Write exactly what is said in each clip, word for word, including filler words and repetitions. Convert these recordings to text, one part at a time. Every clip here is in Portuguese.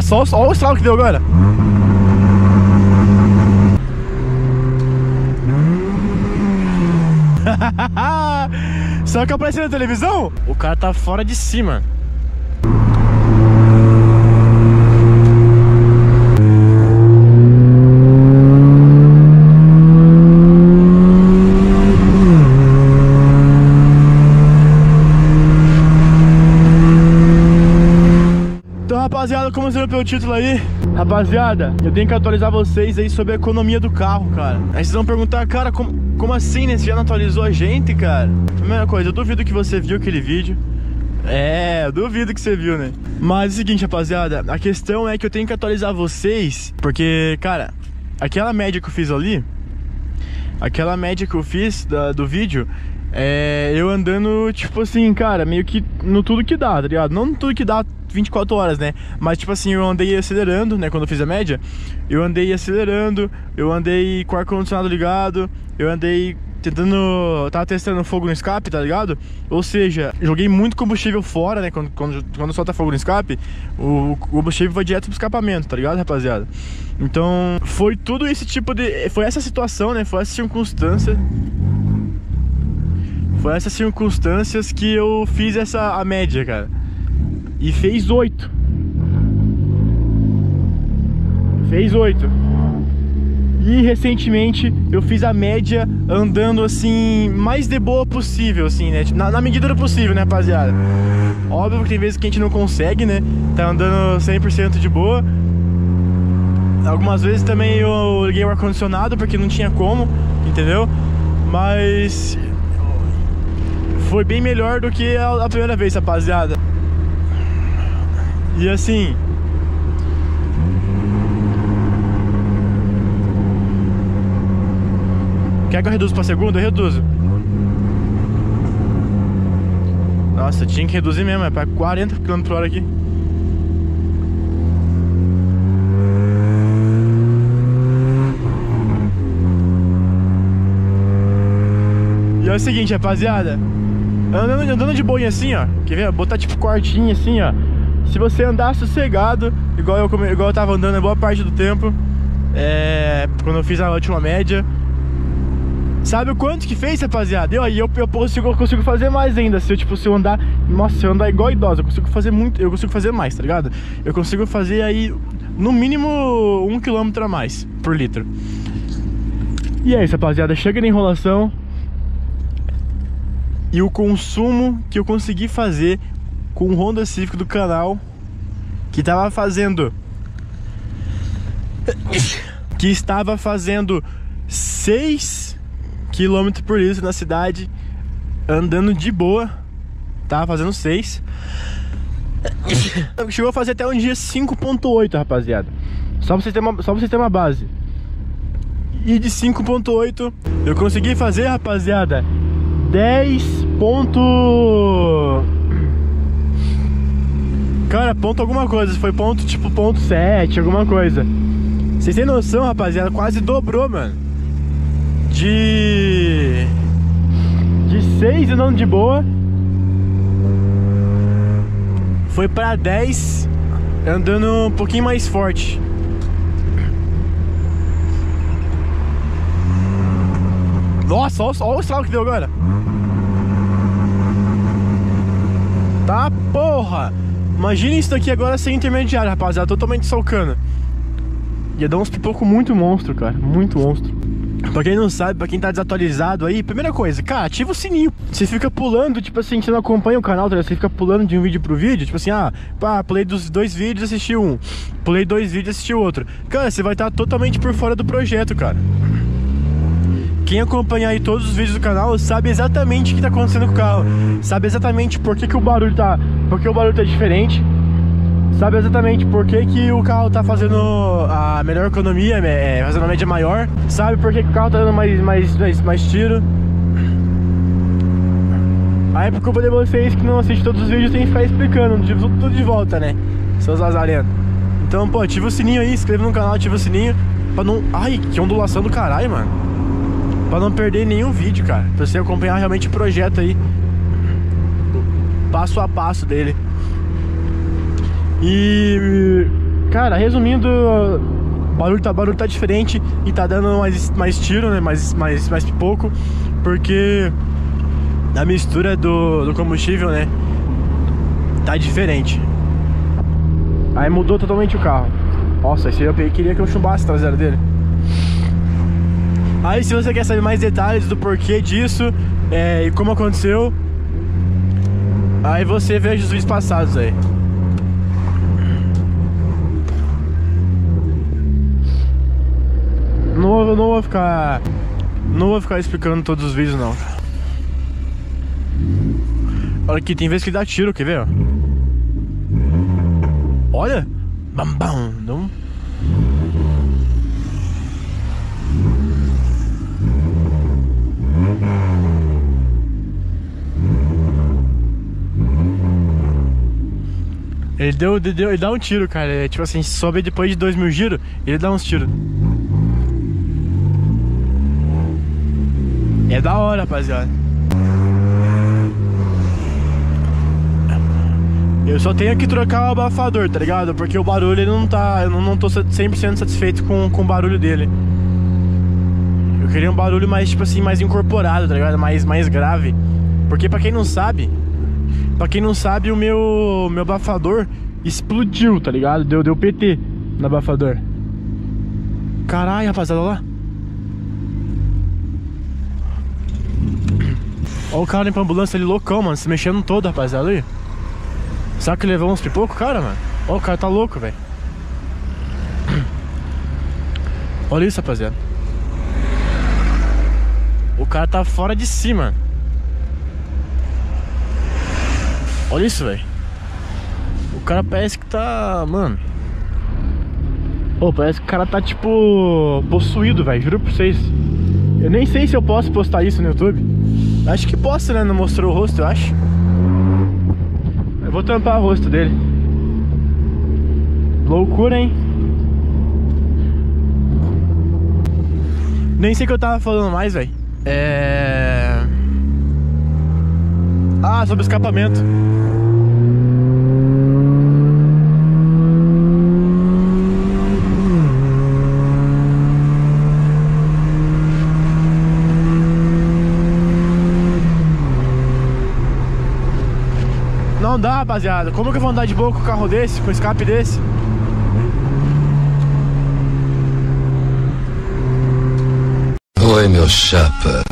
Nossa, olha, olha o estrago que deu agora. Só que apareceu na televisão, o cara tá fora de cima. Então, rapaziada, como você viu pelo título aí, rapaziada, eu tenho que atualizar vocês aí sobre a economia do carro, cara. Aí vocês vão perguntar, cara, como, como assim, né? Você já não atualizou a gente, cara? Primeira coisa, eu duvido que você viu aquele vídeo. É, eu duvido que você viu, né? Mas é o seguinte, rapaziada, a questão é que eu tenho que atualizar vocês, porque, cara, aquela média que eu fiz ali, aquela média que eu fiz da, do vídeo, é eu andando, tipo assim, cara, meio que no tudo que dá, tá ligado? Não no tudo que dá vinte e quatro horas, né? Mas tipo assim, eu andei acelerando, né? Quando eu fiz a média, eu andei acelerando, eu andei com o ar-condicionado ligado, eu andei tentando, tava testando fogo no escape, tá ligado? Ou seja, joguei muito combustível fora, né? Quando, quando, quando solta fogo no escape, o, o combustível vai direto pro escapamento, tá ligado, rapaziada? Então, foi tudo esse tipo de... Foi essa situação, né? Foi essa circunstância... Foi essas circunstâncias que eu fiz essa a média, cara. E fez oito. Fez oito. E recentemente eu fiz a média andando assim, mais de boa possível, assim, né? Na, na medida do possível, né, rapaziada? Óbvio que tem vezes que a gente não consegue, né? Tá andando cem por cento de boa. Algumas vezes também eu liguei o ar-condicionado porque não tinha como, entendeu? Mas... foi bem melhor do que a, a primeira vez, rapaziada. E assim... Quer que eu reduza pra segunda? Eu reduzo. Nossa, tinha que reduzir mesmo, é pra quarenta quilômetros por hora aqui. E é o seguinte, rapaziada, Andando, andando de boinha assim, ó. Quer ver? Botar tipo cortinho assim, ó. Se você andar sossegado, igual eu, igual eu tava andando a boa parte do tempo, é, quando eu fiz a última média. Sabe o quanto que fez, rapaziada? E eu, eu, eu, consigo, eu consigo fazer mais ainda. Se eu, tipo, se eu andar... Nossa, se eu andar igual idosa, eu consigo fazer muito... Eu consigo fazer mais, tá ligado? Eu consigo fazer aí, no mínimo, um quilômetro a mais por litro. E é isso, rapaziada. Chega de enrolação. E o consumo que eu consegui fazer com o Honda Civic do canal, que tava fazendo que estava fazendo seis quilômetros por litro na cidade, andando de boa, tava fazendo seis. Chegou a fazer até um dia cinco ponto oito, rapaziada. Só pra vocês terem uma, só pra vocês terem uma base. E de cinco ponto oito eu consegui fazer, rapaziada, dez ponto... Cara, ponto alguma coisa. Foi ponto tipo ponto sete, alguma coisa. Vocês têm noção, rapaziada? Quase dobrou, mano. De... De seis andando de boa, foi pra dez andando um pouquinho mais forte. Nossa, olha, olha o estrago que deu agora. Tá, porra. Imagina isso daqui agora sem intermediário, rapaziada. Totalmente solcando. Ia dar uns pipocos muito monstro, cara. Muito monstro. Pra quem não sabe, pra quem tá desatualizado aí, primeira coisa, cara, ativa o sininho. Você fica pulando, tipo assim, você não acompanha o canal, tá? Você fica pulando de um vídeo pro vídeo. Tipo assim, ah, pá, pulei dos dois vídeos, assisti um. Pulei dois vídeos, assisti outro. Cara, você vai estar totalmente por fora do projeto, cara. Quem acompanhar aí todos os vídeos do canal sabe exatamente o que tá acontecendo com o carro. Sabe exatamente por que, que o barulho tá... Por que o barulho tá diferente. Sabe exatamente por que, que o carro tá fazendo a melhor economia, é, fazendo a média maior. Sabe por que, que o carro tá dando mais, mais, mais, mais tiro. Aí por culpa de vocês que não assistem todos os vídeos, tem que ficar explicando tudo, tudo de volta, né? Seus azarentos. Então, pô, ativa o sininho aí, inscreva no canal, ativa o sininho. Pra não... Ai, que ondulação do caralho, mano. Pra não perder nenhum vídeo, cara. Pra você acompanhar realmente o projeto aí, passo a passo dele. E... cara, resumindo, o barulho tá, barulho tá diferente e tá dando mais, mais tiro, né? Mais, mais, mais pipoco, porque a mistura do, do combustível, né? Tá diferente. Aí mudou totalmente o carro. Nossa, esse aí eu queria que eu chumbasse a traseira dele. Aí se você quer saber mais detalhes do porquê disso é, e como aconteceu, aí você veja os vídeos passados aí. Não vou, não vou ficar Não vou ficar explicando todos os vídeos não. Olha aqui, tem vezes que dá tiro, quer ver? Ó? Olha! Bam, bam, não... Ele deu, deu, ele dá um tiro, cara. É, tipo assim, sobe depois de dois mil giros, ele dá uns tiros. É da hora, rapaziada. Eu só tenho que trocar o abafador, tá ligado? Porque o barulho ele não tá... Eu não, não tô cem por cento satisfeito com, com o barulho dele. Eu queria um barulho mais, tipo assim, mais incorporado, tá ligado? Mais, mais grave. Porque pra quem não sabe... Pra quem não sabe, o meu, meu abafador explodiu, tá ligado? Deu, deu P T no abafador. Caralho, rapaziada, olha lá. Olha o cara indo pra ambulância ali, loucão, mano. Se mexendo todo, rapaziada, aí. Será que levou uns pipocos, cara, mano? Olha, o cara tá louco, velho. Olha isso, rapaziada. O cara tá fora de si, mano. Olha isso, velho. O cara parece que tá... Mano. Pô, parece que o cara tá, tipo... possuído, velho. Juro pra vocês. Eu nem sei se eu posso postar isso no YouTube. Acho que posso, né? Não mostrou o rosto, eu acho. Eu vou tampar o rosto dele. Loucura, hein? Nem sei o que eu tava falando mais, velho. É... Ah, sobre escapamento. Não dá, rapaziada. Como que eu vou andar de boa com um carro desse, com um escape desse? Oi, meu chapa.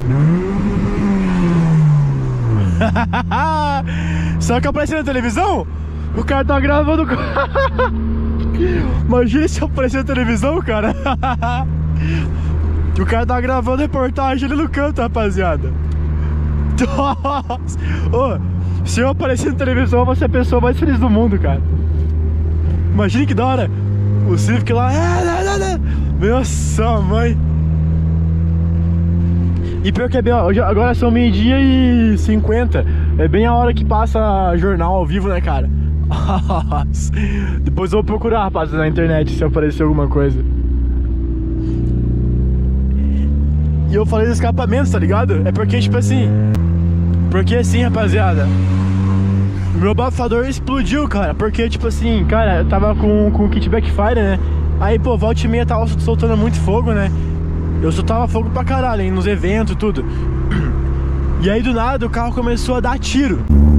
Só que eu apareci na televisão, o cara tá gravando. Imagina se eu aparecer na televisão, cara. O cara tá gravando reportagem ali no canto, rapaziada. Nossa. Oh, se eu aparecer na televisão, eu vou ser a pessoa mais feliz do mundo, cara. Imagina que da hora. O Civic lá. Nossa, mãe. E pior que é bem, agora são meio-dia e cinquenta. É bem a hora que passa jornal ao vivo, né, cara? Depois eu vou procurar, rapaz, na internet se aparecer alguma coisa. E eu falei dos escapamentos, tá ligado? É porque, tipo assim... Porque assim, rapaziada, meu abafador explodiu, cara. Porque, tipo assim, cara, eu tava com, com o kit backfire, né? Aí, pô, volta e meia tava soltando muito fogo, né? Eu soltava fogo pra caralho, hein, nos eventos e tudo. E aí do nada o carro começou a dar tiro.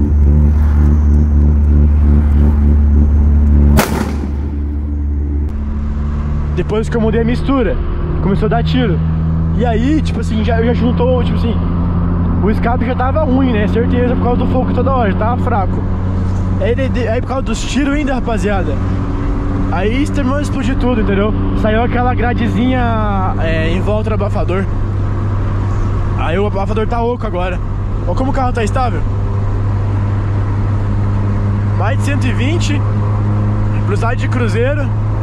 Depois que eu mudei a mistura, começou a dar tiro. E aí, tipo assim, já, já juntou, tipo assim, o escape já tava ruim, né? Certeza, por causa do fogo toda hora, já tava fraco. Aí, aí por causa dos tiros ainda, rapaziada, aí terminou de explodir tudo, entendeu? Saiu aquela gradezinha é, em volta do abafador. Aí o abafador tá oco agora. Olha como o carro tá estável. Mais de cento e vinte. Velocidade de cruzeiro.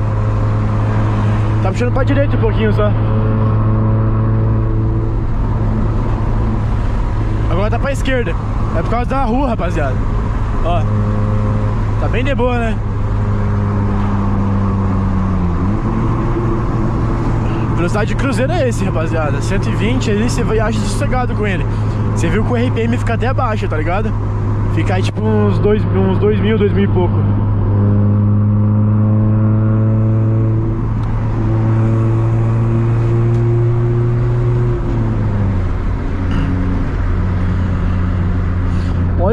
Tá puxando pra direita um pouquinho só. Agora tá pra esquerda. É por causa da rua, rapaziada. Ó, tá bem de boa, né? Velocidade de cruzeiro é esse, rapaziada. cento e vinte ali, você viaja sossegado com ele. Você viu que o R P M fica até abaixo, tá ligado? Fica aí tipo uns dois, uns dois mil, dois mil e pouco.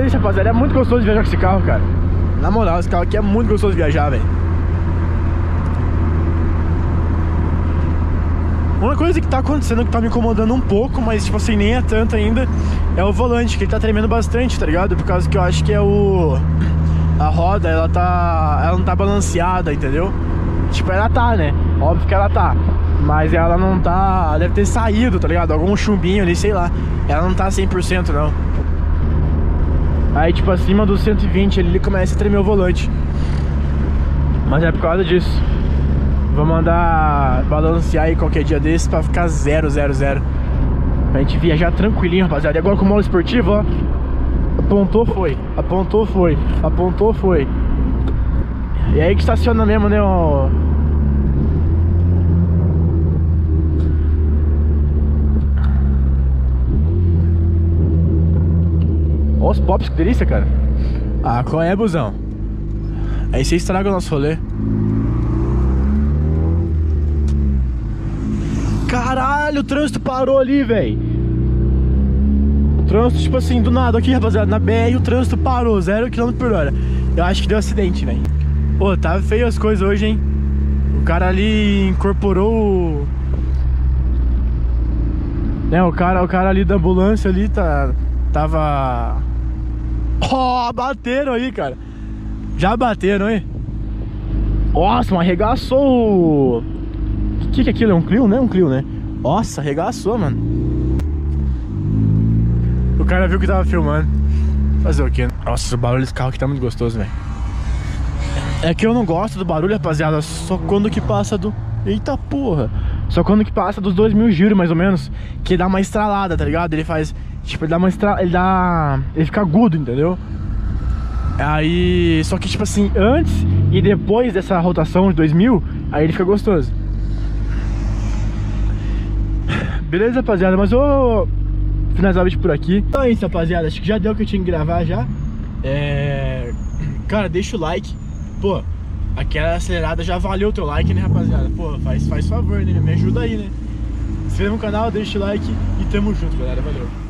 isso, rapaziada, é muito gostoso de viajar com esse carro, cara. Na moral, esse carro aqui é muito gostoso de viajar, velho. Uma coisa que tá acontecendo que tá me incomodando um pouco, mas tipo assim, nem é tanto ainda, é o volante, que ele tá tremendo bastante, tá ligado? Por causa que eu acho que é o... a roda, ela tá... ela não tá balanceada, entendeu? Tipo, ela tá, né? Óbvio que ela tá, mas ela não tá... deve ter saído, tá ligado? Algum chumbinho ali, sei lá. Ela não tá cem por cento, não. Aí, tipo, acima dos cento e vinte ele começa a tremer o volante. Mas é por causa disso. Vou mandar balancear aí qualquer dia desse pra ficar zero, zero, zero. Pra gente viajar tranquilinho, rapaziada. E agora com o modo esportivo, ó. Apontou, foi. Apontou, foi. Apontou, foi. E aí que estaciona mesmo, né, ó. Ó os pops, que delícia, cara. Ah, qual é, busão? Aí você estraga o nosso rolê. Caralho, o trânsito parou ali, velho. O trânsito, tipo assim, do nada aqui, rapaziada, na B R o trânsito parou, zero quilômetro por hora. Eu acho que deu acidente, velho. Pô, tá feio as coisas hoje, hein. O cara ali incorporou... É, o cara, o cara ali da ambulância ali tá... Tava... Ó, oh, bateram aí, cara. Já bateram, hein. Nossa, mas arregaçou. O que que é aquilo? É um Clio, né? Um Clio, né? Nossa, arregaçou, mano. O cara viu que tava filmando. Fazer o quê? Nossa, o barulho desse carro aqui tá muito gostoso, velho. É que eu não gosto do barulho, rapaziada, só quando que passa do... Eita porra. Só quando que passa dos dois mil giros, mais ou menos. Que dá uma estralada, tá ligado? Ele faz... Tipo, ele dá uma estralada... Ele dá... Ele fica agudo, entendeu? Aí... Só que, tipo assim, antes e depois dessa rotação de dois mil, aí ele fica gostoso. Beleza, rapaziada? Mas eu vou finalizar o vídeo por aqui. Então é isso, rapaziada. Acho que já deu o que eu tinha que gravar já. É... Cara, deixa o like. Pô, aquela acelerada já valeu o teu like, né, rapaziada? Pô, faz, faz favor, né? Me ajuda aí, né? Se inscreva no canal, deixa o like e tamo junto, galera. Valeu.